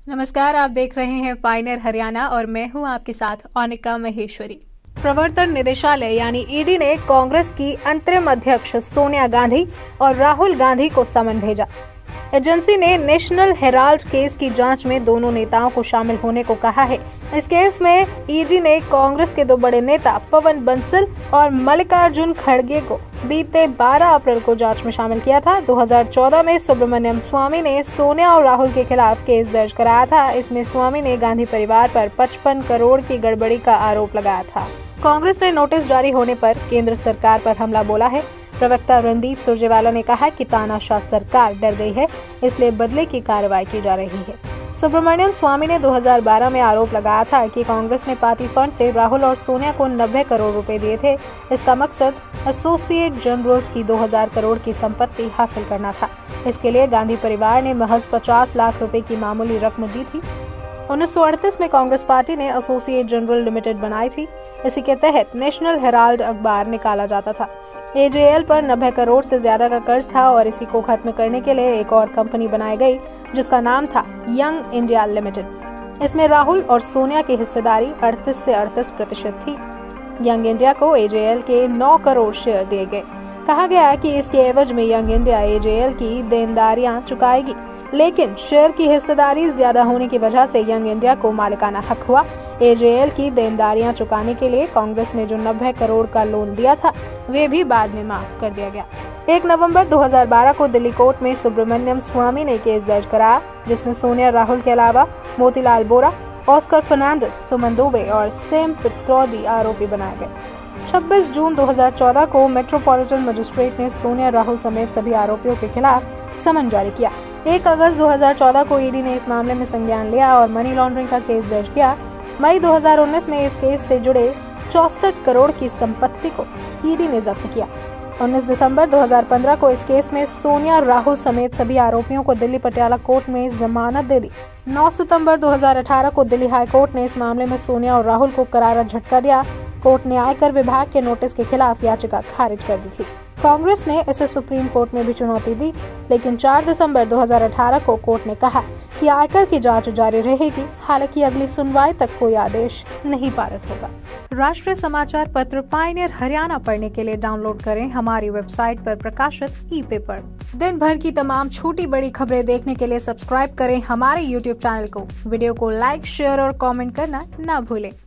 नमस्कार, आप देख रहे हैं पायनियर हरियाणा और मैं हूं आपके साथ अनिका महेश्वरी। प्रवर्तन निदेशालय यानी ईडी ने कांग्रेस की अंतरिम अध्यक्ष सोनिया गांधी और राहुल गांधी को समन भेजा। एजेंसी ने नेशनल हेराल्ड केस की जांच में दोनों नेताओं को शामिल होने को कहा है। इस केस में ईडी ने कांग्रेस के दो बड़े नेता पवन बंसल और मल्लिकार्जुन खड़गे को बीते 12 अप्रैल को जांच में शामिल किया था। 2014 में सुब्रमण्यम स्वामी ने सोनिया और राहुल के खिलाफ केस दर्ज कराया था। इसमें स्वामी ने गांधी परिवार पर 55 करोड़ की गड़बड़ी का आरोप लगाया था। कांग्रेस ने नोटिस जारी होने पर केंद्र सरकार पर हमला बोला है। प्रवक्ता रणदीप सुरजेवाला ने कहा कि तानाशाह सरकार डर गई है, इसलिए बदले की कार्रवाई की जा रही है। सुब्रमण्यम स्वामी ने 2012 में आरोप लगाया था कि कांग्रेस ने पार्टी फंड से राहुल और सोनिया को 90 करोड़ रुपए दिए थे। इसका मकसद एसोसिएट जनरल्स की 2000 करोड़ की संपत्ति हासिल करना था। इसके लिए गांधी परिवार ने महज 50 लाख रुपए की मामूली रकम दी थी। 1938 में कांग्रेस पार्टी ने एसोसिएट जनरल लिमिटेड बनाई थी। इसी के तहत नेशनल हेराल्ड अखबार निकाला जाता था। एजेएल पर 90 करोड़ से ज्यादा का कर्ज था और इसी को खत्म करने के लिए एक और कंपनी बनाई गई जिसका नाम था यंग इंडिया लिमिटेड। इसमें राहुल और सोनिया की हिस्सेदारी 38 से 38% थी। यंग इंडिया को एजेएल के 9 करोड़ शेयर दिए गए। कहा गया कि इसके एवज में यंग इंडिया एजेएल की देनदारियां चुकाएगी, लेकिन शेयर की हिस्सेदारी ज्यादा होने की वजह से यंग इंडिया को मालिकाना हक हुआ। एजेएल की देनदारियां चुकाने के लिए कांग्रेस ने जो 90 करोड़ का लोन दिया था वे भी बाद में माफ कर दिया गया। 1 नवंबर 2012 को दिल्ली कोर्ट में सुब्रमण्यम स्वामी ने केस दर्ज कराया, जिसमें सोनिया राहुल के अलावा मोतीलाल बोरा, ऑस्कर फर्नांडिस, सुमन दुबे और सैम पित्रोदा आरोपी बनाए गए। 26 जून 2014 को मेट्रोपॉलिटन मजिस्ट्रेट ने सोनिया राहुल समेत सभी आरोपियों के खिलाफ समन जारी किया। 1 अगस्त 2014 को ईडी ने इस मामले में संज्ञान लिया और मनी लॉन्ड्रिंग का केस दर्ज किया। मई 2019 में इस केस से जुड़े 64 करोड़ की संपत्ति को ईडी ने जब्त किया। 19 दिसंबर 2015 को इस केस में सोनिया राहुल समेत सभी आरोपियों को दिल्ली पटियाला कोर्ट में जमानत दे दी। 9 सितंबर 2018 को दिल्ली हाई कोर्ट ने इस मामले में सोनिया और राहुल को करारा झटका दिया। कोर्ट ने आयकर विभाग के नोटिस के खिलाफ याचिका खारिज कर दी थी। कांग्रेस ने इसे सुप्रीम कोर्ट में भी चुनौती दी, लेकिन 4 दिसंबर 2018 को कोर्ट ने कहा कि आयकर की जांच जारी रहेगी। हालांकि अगली सुनवाई तक कोई आदेश नहीं पारित होगा। राष्ट्रीय समाचार पत्र पायनियर हरियाणा पढ़ने के लिए डाउनलोड करें हमारी वेबसाइट पर प्रकाशित ई-पेपर। दिन भर की तमाम छोटी बड़ी खबरें देखने के लिए सब्सक्राइब करें हमारे YouTube चैनल को। वीडियो को लाइक, शेयर और कमेंट करना न भूलें।